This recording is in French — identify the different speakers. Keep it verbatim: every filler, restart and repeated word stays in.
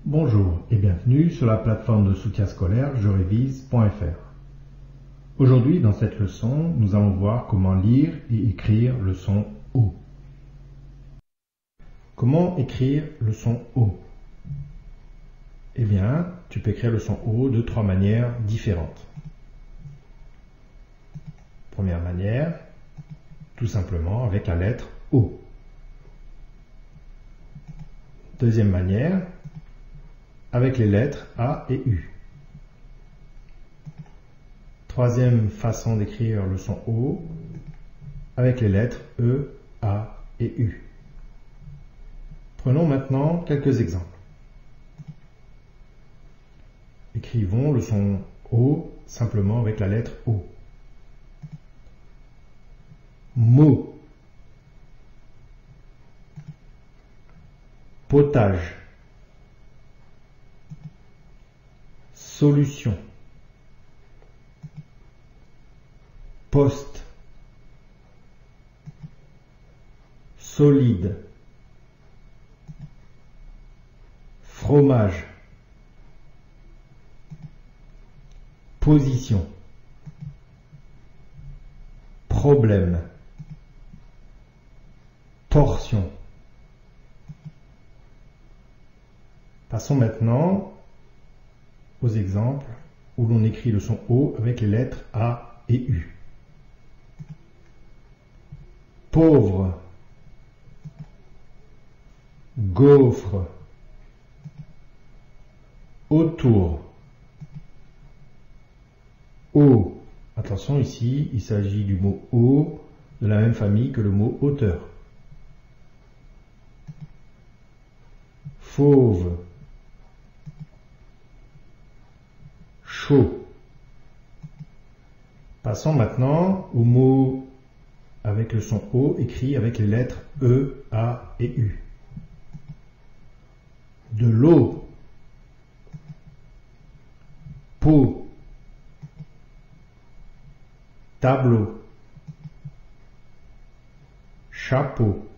Speaker 1: Bonjour et bienvenue sur la plateforme de soutien scolaire je révise point F R. Aujourd'hui, dans cette leçon, nous allons voir comment lire et écrire le son O. Comment écrire le son O? Eh bien, tu peux écrire le son O de trois manières différentes. Première manière, tout simplement avec la lettre O. Deuxième manière, avec les lettres A et U. Troisième façon d'écrire le son O, avec les lettres E, A et U. Prenons maintenant quelques exemples. Écrivons le son O simplement avec la lettre O. Mot. Potage. Solution. Poste. Solide. Fromage. Position. Problème. Portion. Passons maintenant aux exemples où l'on écrit le son O avec les lettres A et U. Pauvre. Gaufre. Autour. Eau. Attention ici, il s'agit du mot eau de la même famille que le mot hauteur. Fauve. Chaud. Passons maintenant au mot avec le son O écrit avec les lettres E, A et U. De l'eau. Pot. Tableau. Chapeau.